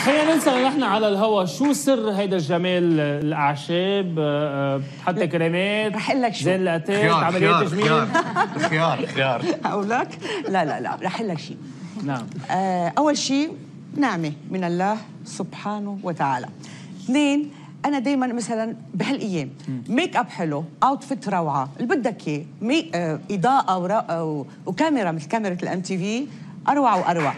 خلينا نسأل نحن على الهوا، شو سر هيدا الجمال؟ الأعشاب، حتى كريمات، رح اقول لك شو، زين الأتات، عمليات تجميل؟ خيار اقول لك لا رح اقول لك شيء. نعم. اول شيء نعمه من الله سبحانه وتعالى. اثنين، انا دائما مثلا بهالايام ميك اب حلو، اوتفيت روعه، اللي بدك اياه، اضاءه وكاميرا مثل كاميرا الام تي في، اروع واروع.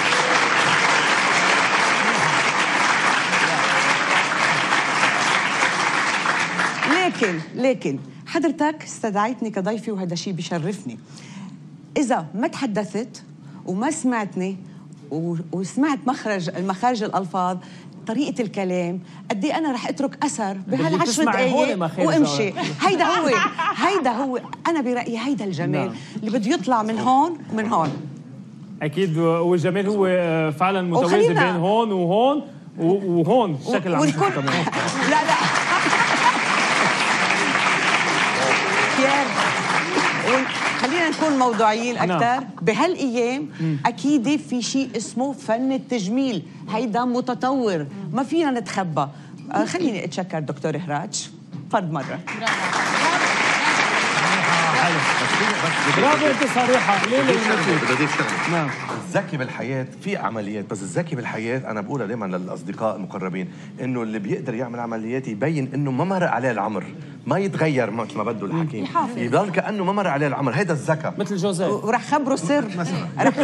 لكن حضرتك استدعيتني كضيفي وهذا شيء بيشرفني. اذا ما تحدثت وما سمعتني وسمعت مخارج الالفاض، طريقه الكلام، قد ايه انا رح اترك اثر بهال10 دقائق وامشي. هيدا هو انا برايي هيدا الجمال. نعم. اللي بده يطلع من هون ومن هون. اكيد، والجمال هو فعلا متوازن بين هون وهون وهون بشكل عام. لا خلينا نكون موضوعيين اكثر. نعم. بهالايام اكيد في شيء اسمه فن التجميل، هيدا متطور، ما فينا نتخبى. خليني اتشكر دكتور هراج فرد مره. برافو، انت صريحه. ليه بدي اشتغل. نعم. الذكي بالحياه في عمليات، بس الذكي بالحياه انا بقولها دائما للاصدقاء المقربين، انه اللي بيقدر يعمل عمليات يبين انه ما مرق عليه العمر، ما يتغير مثل ما بده الحكيم، يضل كانه ما مرق عليه العمر. هيدا الذكاء مثل جوزيف. ورح خبره سر مثلا، رح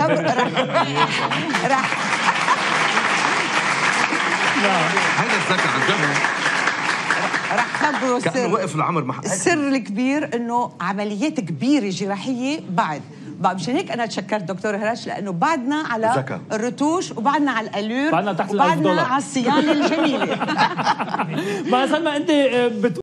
هيدا الذكاء عن جد. رح خبره السر، كأنه وقف العمر مع السر الكبير انه عمليات كبيره جراحيه بعد مشان هيك انا تشكرت دكتور هراج، لانه بعدنا على زكا. الرتوش وبعدنا على الالور بعدنا تحت $1000 وبعدنا على الصيانه الجميله. ما سلمى، انت